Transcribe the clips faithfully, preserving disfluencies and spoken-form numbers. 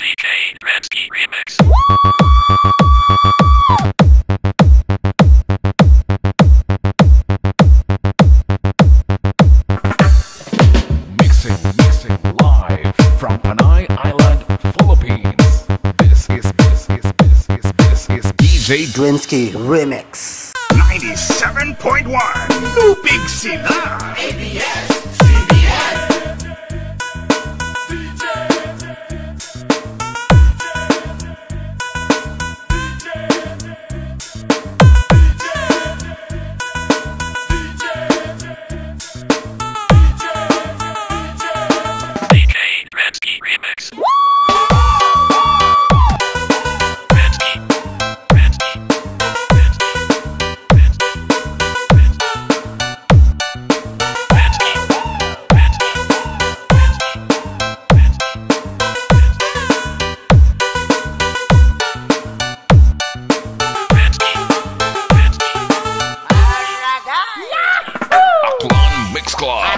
D J Drensky Remix. Mixing, mixing live from Panay Island, Philippines. This is, this is, this is, this is D J Drensky Remix. ninety-seven point one Lupig sila A B S C B S. D J Drensky Remix. Aklan Mix Club.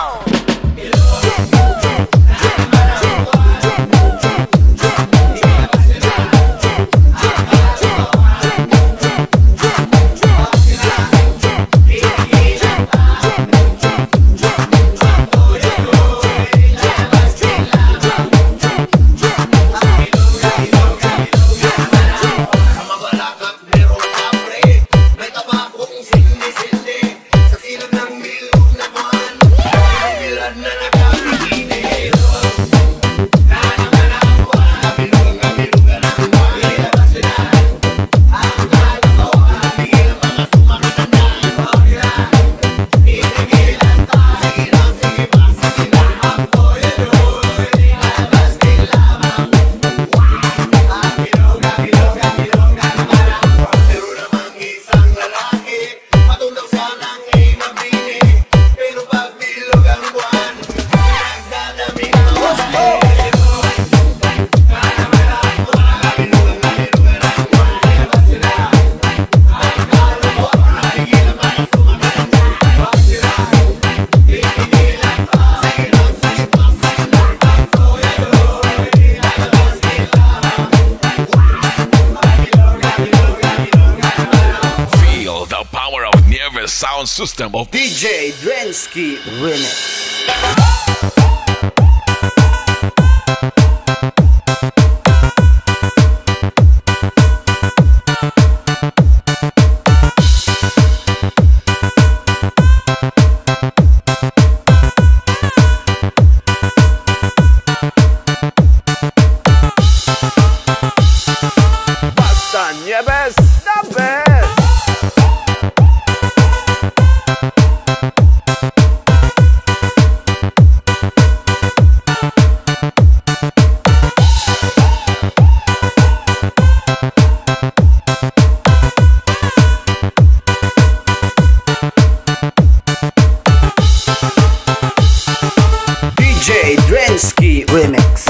Sound system of D J Drensky Remix. Basta Nieves, the best. D J Drensky Remix.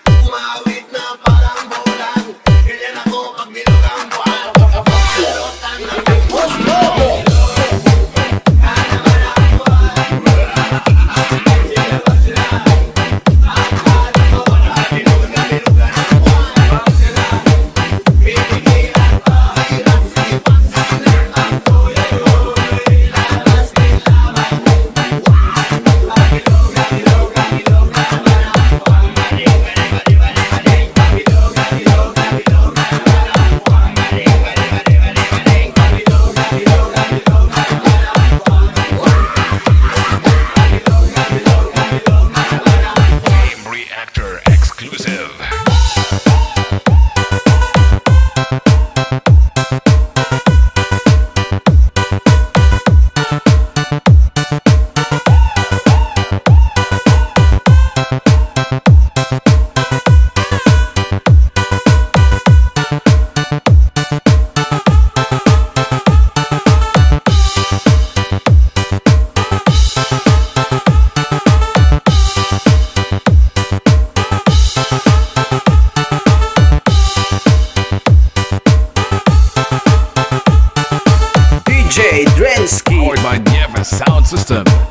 Umawit na parang bolang, ganyan ako pag bilog ang buwan. system.